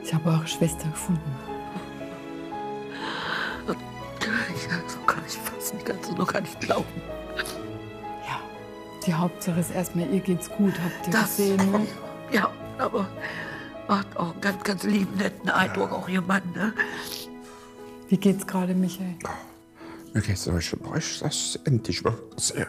Ich habe eure Schwester gefunden. So kann ich fassen, ich kann es noch gar nicht glauben. Ja, die Hauptsache ist erstmal, ihr geht's gut, habt ihr gesehen. Ne? Ja, aber macht auch einen ganz, ganz lieben, netten Eindruck, auch ihr Mann, ne? Wie geht's gerade, Michael? Mir geht's aber schon euch, das endlich mal sehr.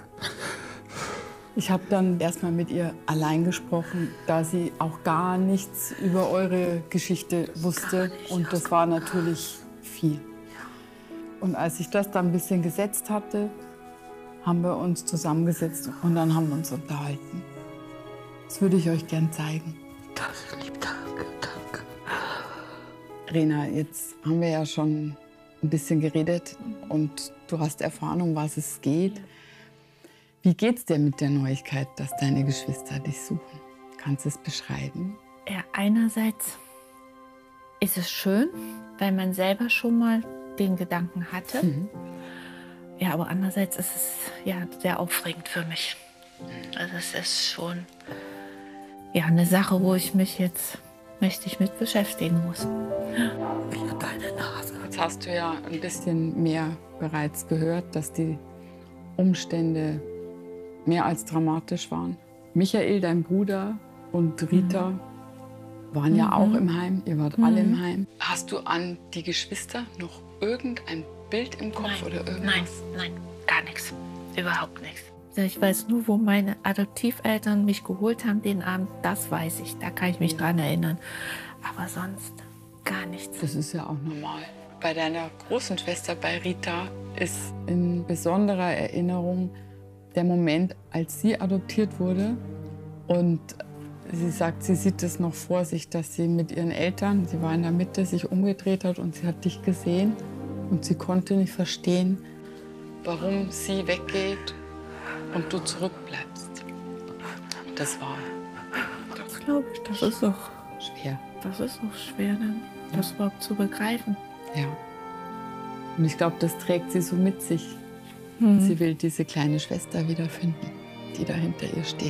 Ich habe dann erstmal mit ihr allein gesprochen, da sie auch gar nichts über eure Geschichte wusste. Und das war natürlich viel. Und als ich das dann ein bisschen gesetzt hatte, haben wir uns zusammengesetzt und dann haben wir uns unterhalten. Das würde ich euch gern zeigen. Das ist lieb, danke, danke. Rena, jetzt haben wir ja schon ein bisschen geredet und du hast erfahren, um was es geht. Wie geht's dir mit der Neuigkeit, dass deine Geschwister dich suchen? Kannst du es beschreiben? Ja, einerseits ist es schön, weil man selber schon mal den Gedanken hatte. Ja, aber andererseits ist es ja sehr aufregend für mich. Also es ist schon ja eine Sache, wo ich mich jetzt mächtig mit beschäftigen muss. Ja, deine Nase. Jetzt hast du ja ein bisschen mehr bereits gehört, dass die Umstände mehr als dramatisch waren. Michael, dein Bruder, und Rita waren ja auch im Heim. Ihr wart alle im Heim. Hast du an die Geschwister noch irgendein Bild im Kopf oder irgendwas? Nein, gar nichts. Überhaupt nichts. Ich weiß nur, wo meine Adoptiveltern mich geholt haben den Abend. Das weiß ich. Da kann ich mich dran erinnern. Aber sonst gar nichts. Das ist ja auch normal. Bei deiner großen Schwester, bei Rita, ist in besonderer Erinnerung der Moment, als sie adoptiert wurde. Und sie sagt, sie sieht es noch vor sich, dass sie mit ihren Eltern, sie war in der Mitte, sich umgedreht hat und sie hat dich gesehen. Und sie konnte nicht verstehen, warum sie weggeht und du zurückbleibst. Das war Das glaube ich, das ist doch schwer. Das ist auch schwer, dann das überhaupt zu begreifen. Ja. Und ich glaube, das trägt sie so mit sich. Sie will diese kleine Schwester wiederfinden, die da hinter ihr steht.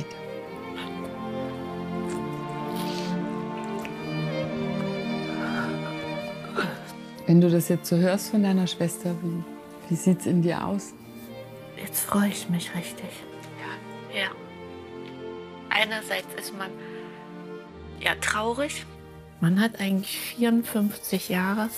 Wenn du das jetzt so hörst von deiner Schwester, wie sieht's in dir aus? Jetzt freue ich mich richtig. Ja. Einerseits ist man ja traurig. Man hat eigentlich 54 Jahre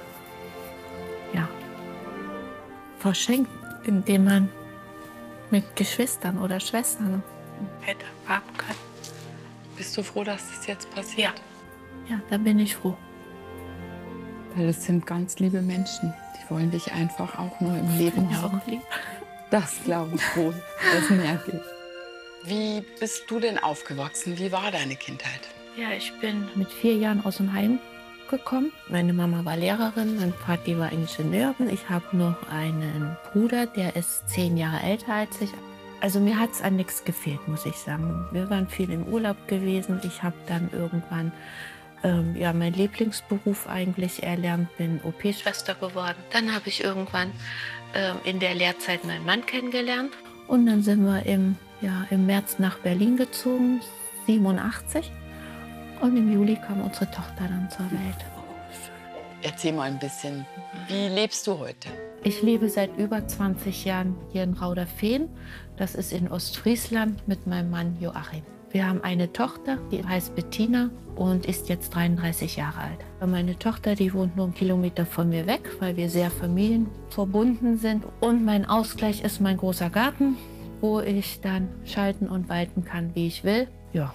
verschenkt, indem man mit Geschwistern oder Schwestern hätte haben können. Bist du froh, dass das jetzt passiert? Ja, da bin ich froh. Weil das sind ganz liebe Menschen. Die wollen dich einfach auch nur im Leben Ja, haben. auch lieb. Das glaube ich wohl. Das merke ich. Wie bist du denn aufgewachsen? Wie war deine Kindheit? Ja, ich bin mit 4 Jahren aus dem Heim gekommen. Meine Mama war Lehrerin, mein Vati war Ingenieur. Ich habe noch einen Bruder, der ist 10 Jahre älter als ich. Also mir hat es an nichts gefehlt, muss ich sagen. Wir waren viel im Urlaub gewesen. Ich habe dann irgendwann meinen Lieblingsberuf eigentlich erlernt, bin OP-Schwester geworden. Dann habe ich irgendwann in der Lehrzeit meinen Mann kennengelernt. Und dann sind wir im März nach Berlin gezogen, 87. Und im Juli kam unsere Tochter dann zur Welt. Erzähl mal ein bisschen, wie lebst du heute? Ich lebe seit über 20 Jahren hier in Rauderfehn. Das ist in Ostfriesland mit meinem Mann Joachim. Wir haben eine Tochter, die heißt Bettina und ist jetzt 33 Jahre alt. Meine Tochter, die wohnt nur 1 Kilometer von mir weg, weil wir sehr familienverbunden sind. Und mein Ausgleich ist mein großer Garten, wo ich dann schalten und walten kann, wie ich will. Ja.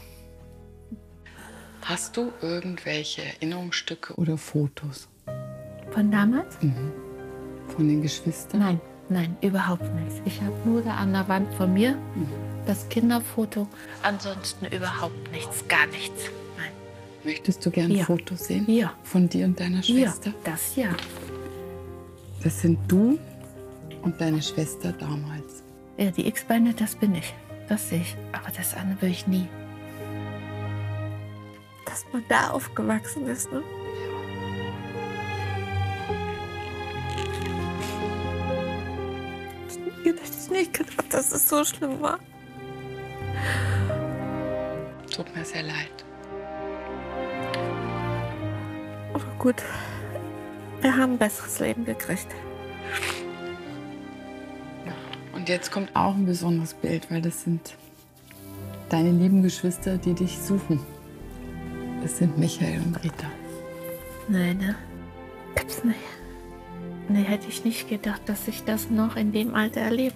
Hast du irgendwelche Erinnerungsstücke oder Fotos Von damals? von den Geschwistern? Nein, überhaupt nichts. Ich habe nur da an der Wand von mir das Kinderfoto. Ansonsten überhaupt nichts, gar nichts. Nein. Möchtest du gerne Ja. Fotos sehen? Ja. Von dir und deiner Schwester? Ja, das ja. Das sind du und deine Schwester damals. Ja, die X-Beine, das bin ich. Das sehe ich. Aber das andere will ich nie. Dass man da aufgewachsen ist, ne? Ich hätte nicht gedacht, dass es so schlimm war. Tut mir sehr leid. gut. Wir haben ein besseres Leben gekriegt. Und jetzt kommt auch ein besonderes Bild, weil das sind deine lieben Geschwister, die dich suchen. Das sind Michael und Rita. Nein, ne? Gibt's nicht. Nee, hätte ich nicht gedacht, dass ich das noch in dem Alter erlebe.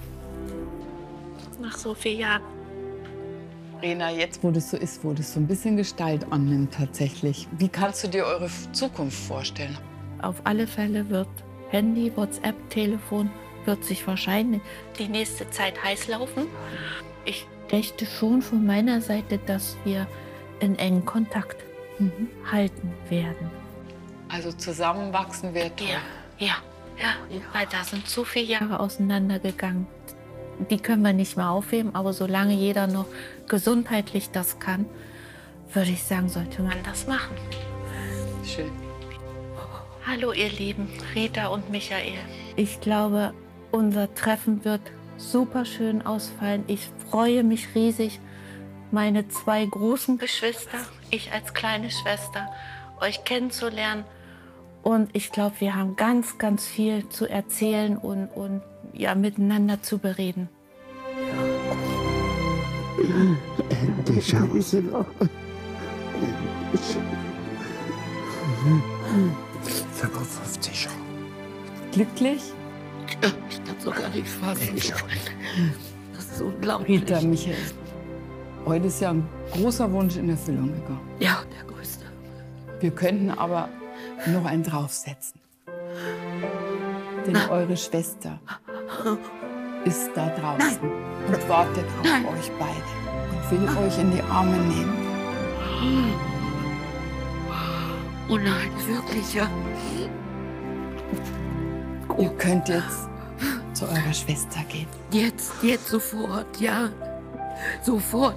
Nach so vielen Jahren. Rena, jetzt wo das so ist, wo das so ein bisschen Gestalt annimmt tatsächlich, wie kannst du dir eure Zukunft vorstellen? Auf alle Fälle wird Handy, WhatsApp, Telefon wird sich wahrscheinlich die nächste Zeit heiß laufen. Ich dächte schon von meiner Seite, dass wir in engen Kontakt halten werden. Also zusammenwachsen wird. Ja. Weil da sind so viele Jahre auseinandergegangen. Die können wir nicht mehr aufheben, aber solange jeder noch gesundheitlich das kann, würde ich sagen, sollte man das machen. Schön. Hallo ihr Lieben, Rita und Michael. Ich glaube, unser Treffen wird super schön ausfallen. Ich freue mich riesig, meine 2 großen Geschwister, ich als kleine Schwester, euch kennenzulernen. Und ich glaube, wir haben ganz, ganz viel zu erzählen und ja, miteinander zu bereden. Endlich haben sie noch. 55 Jahre. Glücklich? Ja, ich kann so gar nicht fassen. Ich auch nicht. Das ist unglaublich. Rita, Michael, heute ist ja ein großer Wunsch in Erfüllung gegangen. Ja, der größte. Wir könnten aber noch einen draufsetzen. Denn eure Schwester ist da draußen und wartet auf euch beide und will euch in die Arme nehmen. Oh nein, wirklich, ja. Ihr könnt jetzt zu eurer Schwester gehen. Jetzt sofort, ja. Sofort.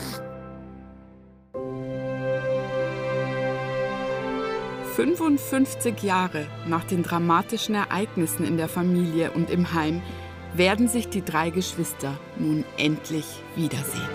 »55 Jahre nach den dramatischen Ereignissen in der Familie und im Heim werden sich die 3 Geschwister nun endlich wiedersehen.«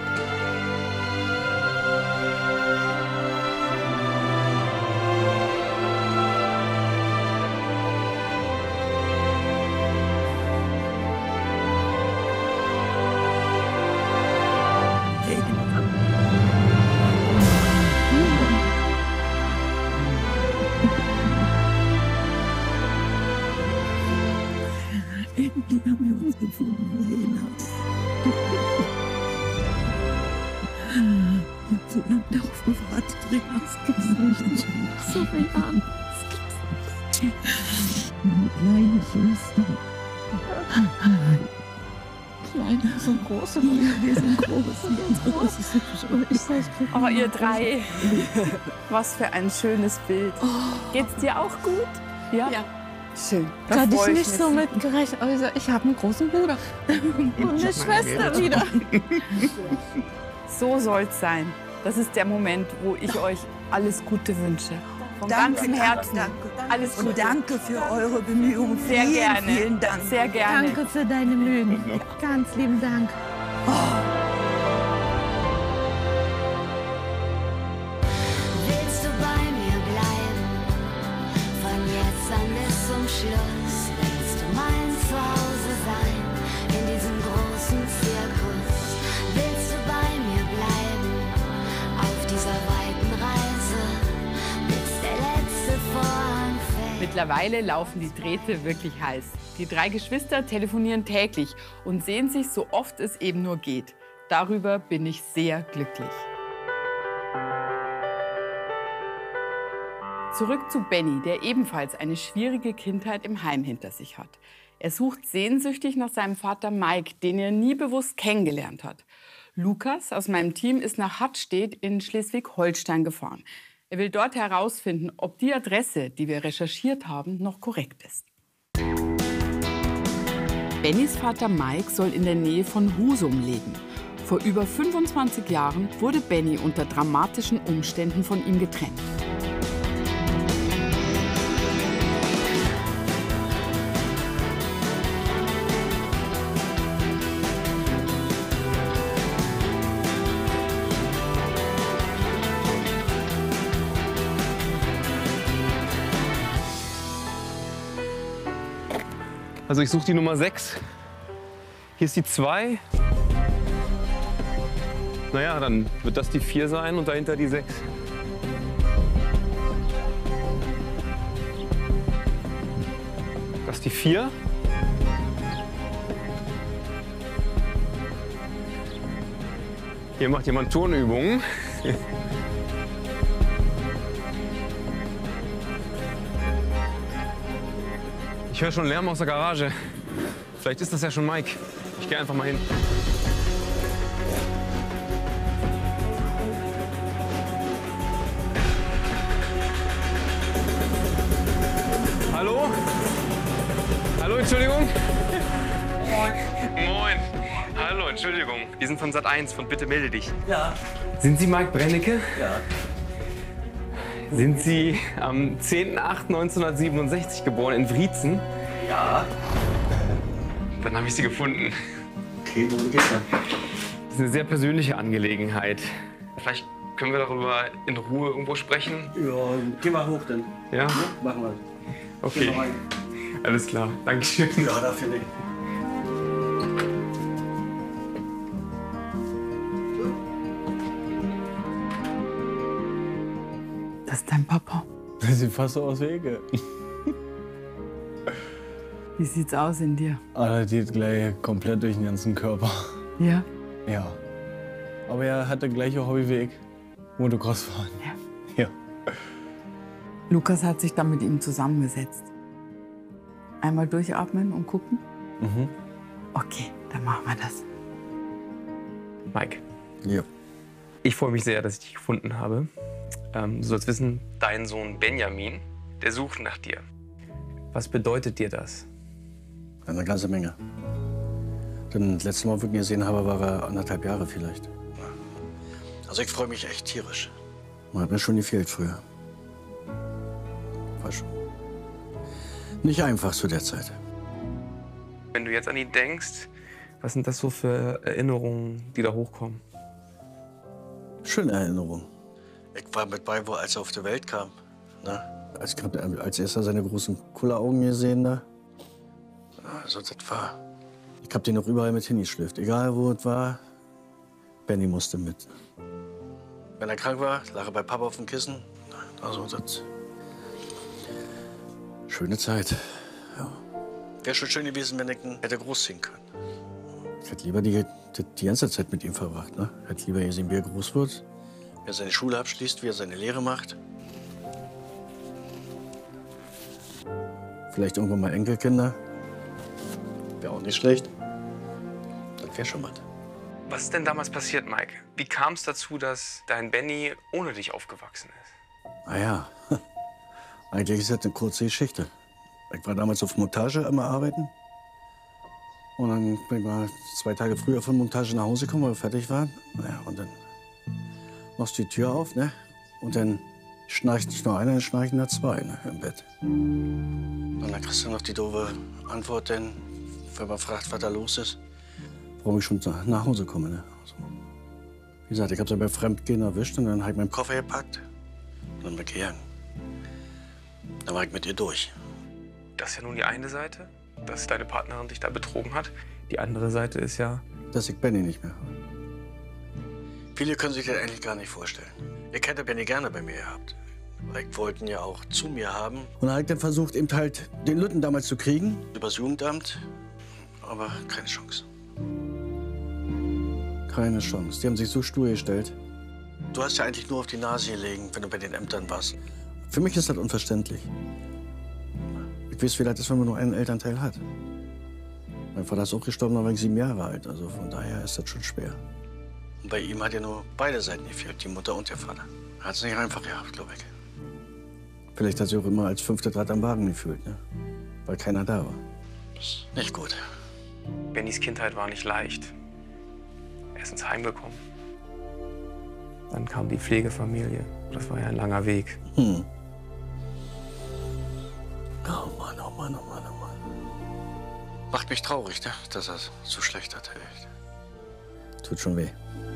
Endlich haben wir uns gefunden, Lena. Ich hab so lange darauf gewartet, Rena. Das gibt's nicht. Nach so vielen Jahren. Das gibt's nicht. Meine kleine Schwester. Kleine ist so groß, aber wir sind groß. Aber ihr 3, was für ein schönes Bild. Geht's dir auch gut? Ja. Schön. Da hatte ich nicht so mitgerechnet. Also ich habe einen großen Bruder und eine Schwester wieder. So soll's sein. Das ist der Moment, wo ich euch alles Gute wünsche. Von ganzem Herzen. Danke. Alles Gute. Und danke für eure Bemühungen. Sehr gerne. Vielen Dank. Sehr gerne. Danke für deine Mühen. Ganz lieben Dank. Willst du bei mir bleiben? Von jetzt an bis zum Schluss. Willst du mein Zuhause sein? In diesem großen Zirkus. Willst du bei mir bleiben? Auf dieser weiten Reise. Bis der letzte Vorhang fällt. Mittlerweile laufen die Drähte wirklich heiß. Die 3 Geschwister telefonieren täglich und sehen sich so oft es eben nur geht. Darüber bin ich sehr glücklich. Zurück zu Benny, der ebenfalls eine schwierige Kindheit im Heim hinter sich hat. Er sucht sehnsüchtig nach seinem Vater Mike, den er nie bewusst kennengelernt hat. Lukas aus meinem Team ist nach Hattstedt in Schleswig-Holstein gefahren. Er will dort herausfinden, ob die Adresse, die wir recherchiert haben, noch korrekt ist. Bennys Vater Mike soll in der Nähe von Husum leben. Vor über 25 Jahren wurde Benny unter dramatischen Umständen von ihm getrennt. Also ich suche die Nummer 6. Hier ist die 2. Naja, dann wird das die 4 sein und dahinter die 6. Das ist die 4. Hier macht jemand Turnübungen. Ich höre schon Lärm aus der Garage. Vielleicht ist das ja schon Mike. Ich gehe einfach mal hin. Hallo? Hallo, Entschuldigung? Moin. Moin. Hallo, Entschuldigung. Wir sind von Sat.1, von Bitte melde dich. Ja. Sind Sie Mike Brennecke? Ja. Sind Sie am 10.08.1967 geboren in Wriezen? Ja. Dann habe ich Sie gefunden. Okay, worum geht's dann? Das ist eine sehr persönliche Angelegenheit. Vielleicht können wir darüber in Ruhe irgendwo sprechen? Ja, geh mal hoch dann. Ja? Machen wir. Okay. Geh mal rein. Alles klar. Dankeschön. Ja, dafür nicht. Das ist dein Papa. Das sieht fast so aus wie Ecke. Wie sieht's aus in dir? Ah, das geht gleich komplett durch den ganzen Körper. Ja? Ja. Aber er hat das gleiche Hobby wie ich. Motocross fahren. Ja. Ja. Lukas hat sich dann mit ihm zusammengesetzt. Einmal durchatmen und gucken? Mhm. Okay, dann machen wir das. Mike. Ja. Ich freue mich sehr, dass ich dich gefunden habe. Du sollst wissen, dein Sohn Benjamin, der sucht nach dir. Was bedeutet dir das? Eine ganze Menge. Denn das letzte Mal, wo ich ihn gesehen habe, war er 1,5 Jahre vielleicht. Also ich freue mich echt tierisch. Man hat mir schon gefehlt früher. War schon nicht einfach zu der Zeit. Wenn du jetzt an ihn denkst, was sind das so für Erinnerungen, die da hochkommen? Schöne Erinnerung. Ich war mit bei, als er auf die Welt kam. Ne? Als erster seine großen Kulleraugen gesehen da. Also das war. Ich hab den noch überall mit hingeschliffen. Egal wo es war, Benny musste mit. Wenn er krank war, lag er bei Papa auf dem Kissen. Also das. Schöne Zeit. Ja. Wäre schon schön gewesen, wenn ich ihn hätte großziehen können. Ich hätte lieber die ganze Zeit mit ihm verbracht. Ne? Ich hätte lieber gesehen, wie er groß wird, wie er seine Schule abschließt, wie er seine Lehre macht. Vielleicht irgendwann mal Enkelkinder. Wäre auch nicht schlecht. Das wäre schon was. Was ist denn damals passiert, Mike? Wie kam es dazu, dass dein Benny ohne dich aufgewachsen ist? Ah ja, eigentlich ist das eine kurze Geschichte. Ich war damals auf Montage immer arbeiten. Und dann bin ich mal 2 Tage früher von Montage nach Hause gekommen, weil wir fertig waren. Naja, und dann machst du die Tür auf, ne? Und dann schnarcht nicht nur einer, dann schnarchen da 2, ne? Im Bett. Und dann kriegst du noch die doofe Antwort, denn, wenn man fragt, was da los ist, warum ich schon nach Hause komme, ne? Also, wie gesagt, ich habe sie beim Fremdgehen erwischt und dann habe ich meinen Koffer gepackt und dann bin ich gegangen. Dann war ich mit ihr durch. Das ist ja nun die eine Seite, dass deine Partnerin dich da betrogen hat. Die andere Seite ist ja... Dass ich Benny nicht mehr habe. Viele können sich das eigentlich gar nicht vorstellen. Ich hätte Benny gerne bei mir gehabt. Weil ich wollte ihn ja auch zu mir haben. Und dann habe ich dann versucht, eben halt den Lütten damals zu kriegen. Übers Jugendamt. Aber keine Chance. Keine Chance. Die haben sich so stur gestellt. Du hast ja eigentlich nur auf die Nase gelegen, wenn du bei den Ämtern warst. Für mich ist das unverständlich. Ich weiß, wie das ist, wenn man nur einen Elternteil hat. Mein Vater ist auch gestorben, da war ich 7 Jahre alt. Also von daher ist das schon schwer. Und bei ihm hat ja nur beide Seiten gefehlt, die Mutter und der Vater. Er hat es nicht einfach gehabt, glaube ich. Vielleicht hat sie auch immer als 5. Rad am Wagen gefühlt, ne? Weil keiner da war. Nicht gut. Bennys Kindheit war nicht leicht. Er ist ins Heim gekommen. Dann kam die Pflegefamilie. Das war ja ein langer Weg. Oh Mann, oh Mann, oh Mann, oh Mann. Macht mich traurig, ne? Dass er so schlecht hat, echt. Tut schon weh.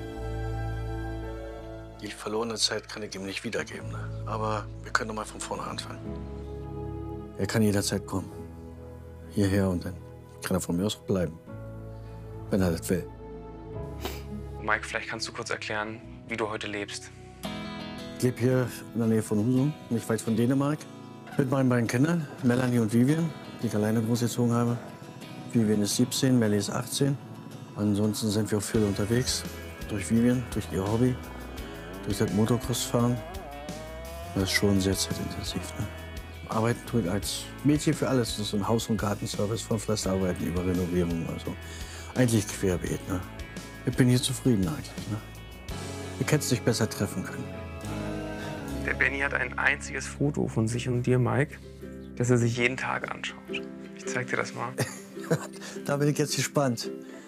Die verlorene Zeit kann ich ihm nicht wiedergeben, ne? Aber wir können doch mal von vorne anfangen. Er kann jederzeit kommen. hierher und dann kann er von mir aus bleiben, wenn er das will. Mike, vielleicht kannst du kurz erklären, wie du heute lebst. Ich lebe hier in der Nähe von Husum, nicht weit von Dänemark, mit meinen beiden Kindern, Melanie und Vivian, die ich alleine großgezogen habe. Vivian ist 17, Melanie ist 18. Ansonsten sind wir auch viel unterwegs, durch Vivian, durch ihr Hobby, durch das Motocross-Fahren. Das ist schon sehr zeitintensiv. Ne? Arbeiten tue ich als Mädchen für alles. Das ist so ein Haus- und Gartenservice, von Fressalbeiten über Renovierung. Also eigentlich querbeet. Ne? Ich bin hier zufrieden eigentlich. Ne? Ich hätte es nicht besser treffen können. Der Benny hat ein einziges Foto von sich und dir, Mike, das er sich jeden Tag anschaut. Ich zeig dir das mal. Da bin ich jetzt gespannt.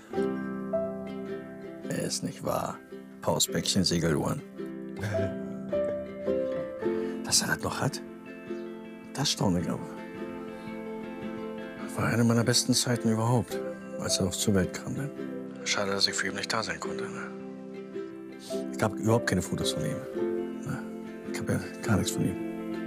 Ist nicht wahr. Pausbäckchen, Segeluhren. Dass er das noch hat, das staune ich aber. Das war eine meiner besten Zeiten überhaupt, als er auch zur Welt kam. Ne? Schade, dass ich für ihn nicht da sein konnte. Ne? Ich habe überhaupt keine Fotos von ihm. Ne? Ich habe ja gar nichts von ihm.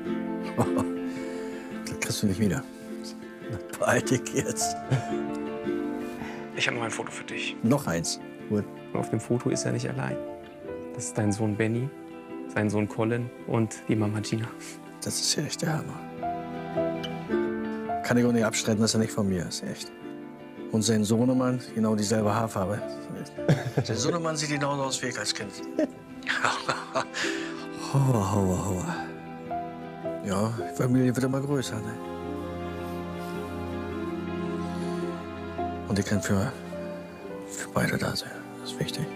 Das kriegst du nicht wieder. Behalte ich jetzt. Ich habe noch ein Foto für dich. Noch eins. Gut. Auf dem Foto ist er nicht allein. Das ist dein Sohn Benny, sein Sohn Colin und die Mama Gina. Das ist ja echt der Hammer. Kann ich auch nicht abstreiten, dass er nicht von mir ist, echt. Und sein Sohnemann, genau dieselbe Haarfarbe. Der Sohnemann sieht genauso aus wie ich als Kind. Hauer, hauer, hauer. Ja, die Familie wird immer größer, ne? Und ich kann für beide da sein. Das ist wichtig.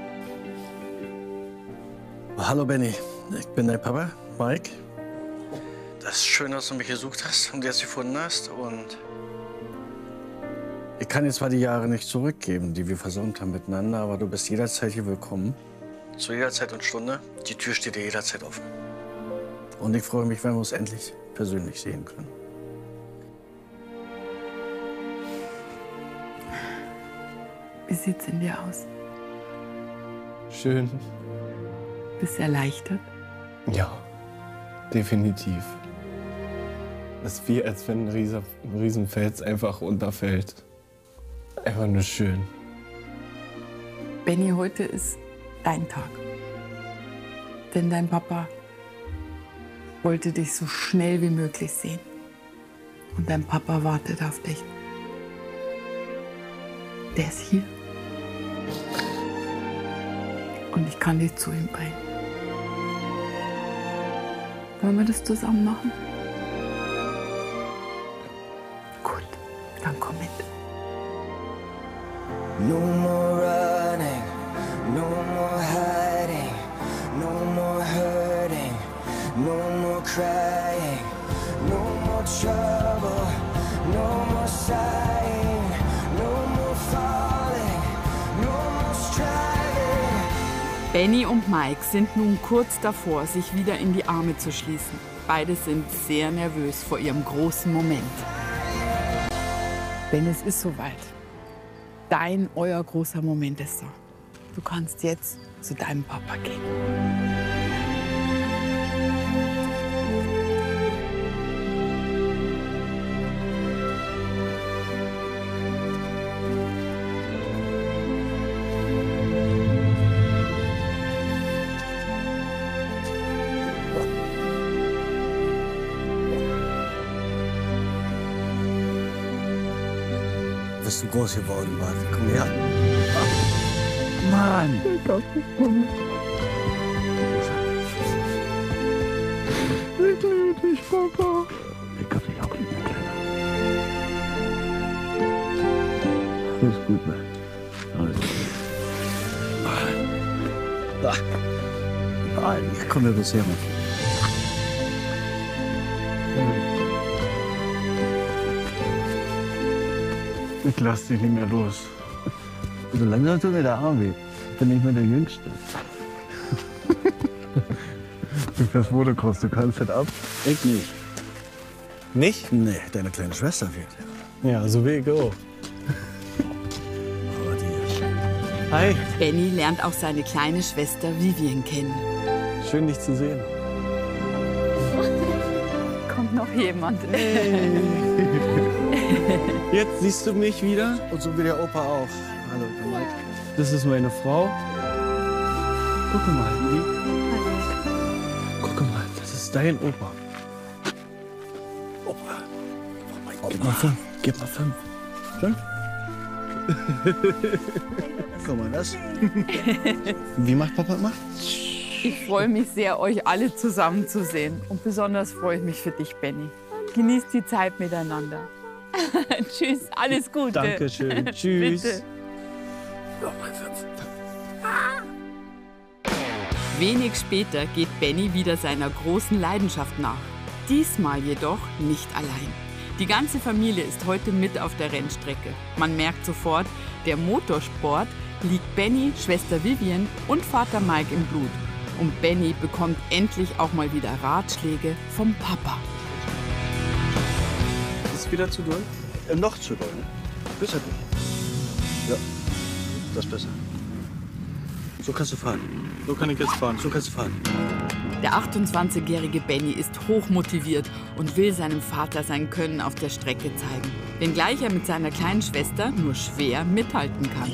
Hallo Benny, ich bin dein Papa, Mike. Das ist schön, dass du mich gesucht hast und jetzt gefunden hast. Und ich kann jetzt zwar die Jahre nicht zurückgeben, die wir versäumt haben miteinander, aber du bist jederzeit hier willkommen. Zu jeder Zeit und Stunde. Die Tür steht dir jederzeit offen. Und ich freue mich, wenn wir uns endlich persönlich sehen können. Wie sieht's in dir aus? Schön. Bist du erleichtert? Ja, definitiv. Es ist wie, als wenn ein Riesenfels einfach runterfällt. Einfach nur schön. Benny, heute ist dein Tag. Denn dein Papa wollte dich so schnell wie möglich sehen. Und dein Papa wartet auf dich. Der ist hier. Und ich kann dich zu ihm bringen. Wollen wir das zusammen machen? Gut, dann komm mit. No more running, no more hiding, no more hurting, no more crying, no more trouble, no more sighing, no more falling, no more striving. Benny und Mike sind nun kurz davor, sich wieder in die Arme zu schließen. Beide sind sehr nervös vor ihrem großen Moment. Denn es ist soweit. Euer großer Moment ist da. Du kannst jetzt zu deinem Papa gehen. Bist du groß geworden, Mann. Komm her. Mann. Ich glaube, ich komme. Ich liebe dich, Papa. Ich hab dich auch lieb, Kleiner. Alles gut, Mann. Alles gut. Nein, ich komme mir bisher mit. Ich lass dich nicht mehr los. So langsam tut mir der Arm weh. Ich bin nicht mehr der Jüngste. Du fährst Motocross, du kannst das ab. Ich nicht. Nicht? Nee, deine kleine Schwester fehlt. Ja, so wie ich auch. Aber die... Hi. Benny lernt auch seine kleine Schwester Vivian kennen. Schön, dich zu sehen. Kommt noch jemand? Jetzt siehst du mich wieder. Und so wie der Opa auch. Hallo, der Mike. Das ist meine Frau. Guck mal, Lili. Guck mal, das ist dein Opa. Opa. Gib mal 5. Gib mal 5. 5? Guck mal, das. Wie macht Papa immer? Ich freue mich sehr, euch alle zusammenzusehen. Und besonders freue ich mich für dich, Benny. Genießt die Zeit miteinander. Tschüss, alles Gute. Dankeschön. Tschüss. Bitte. Wenig später geht Benny wieder seiner großen Leidenschaft nach. Diesmal jedoch nicht allein. Die ganze Familie ist heute mit auf der Rennstrecke. Man merkt sofort, der Motorsport liegt Benny, Schwester Vivian und Vater Mike im Blut. Und Benny bekommt endlich auch mal wieder Ratschläge vom Papa. Ist wieder zu doll? Noch zu doll, ne? Besser. Ja, das ist besser. So kannst du fahren. So kann ich jetzt fahren. So kannst du fahren. Der 28-jährige Benny ist hochmotiviert und will seinem Vater sein Können auf der Strecke zeigen. Wenngleich er mit seiner kleinen Schwester nur schwer mithalten kann.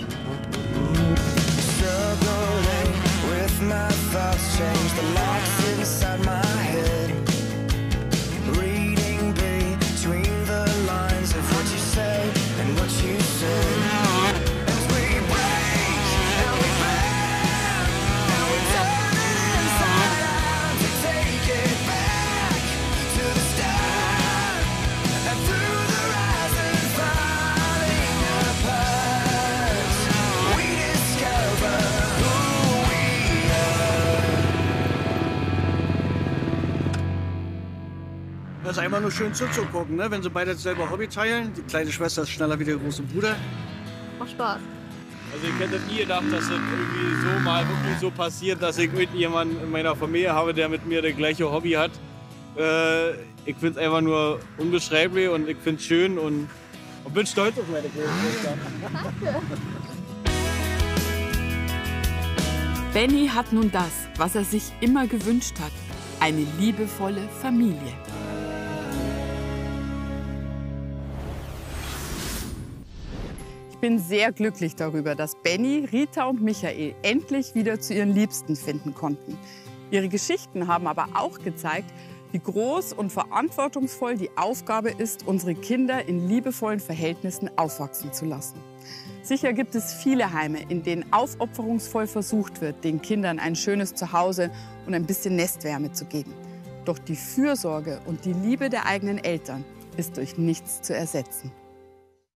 Das ist einfach nur schön zuzugucken, ne? Wenn sie beide dasselbe Hobby teilen. Die kleine Schwester ist schneller wie der große Bruder. Macht Spaß. Also ich hätte nie gedacht, dass es irgendwie so mal wirklich so passiert, dass ich mit jemandem in meiner Familie habe, der mit mir das gleiche Hobby hat. Ich finde es einfach nur unbeschreiblich und ich finde es schön und bin stolz auf meine kleine Schwester. Danke. Benny hat nun das, was er sich immer gewünscht hat. Eine liebevolle Familie. Ich bin sehr glücklich darüber, dass Benny, Rita und Michael endlich wieder zu ihren Liebsten finden konnten. Ihre Geschichten haben aber auch gezeigt, wie groß und verantwortungsvoll die Aufgabe ist, unsere Kinder in liebevollen Verhältnissen aufwachsen zu lassen. Sicher gibt es viele Heime, in denen aufopferungsvoll versucht wird, den Kindern ein schönes Zuhause und ein bisschen Nestwärme zu geben. Doch die Fürsorge und die Liebe der eigenen Eltern ist durch nichts zu ersetzen.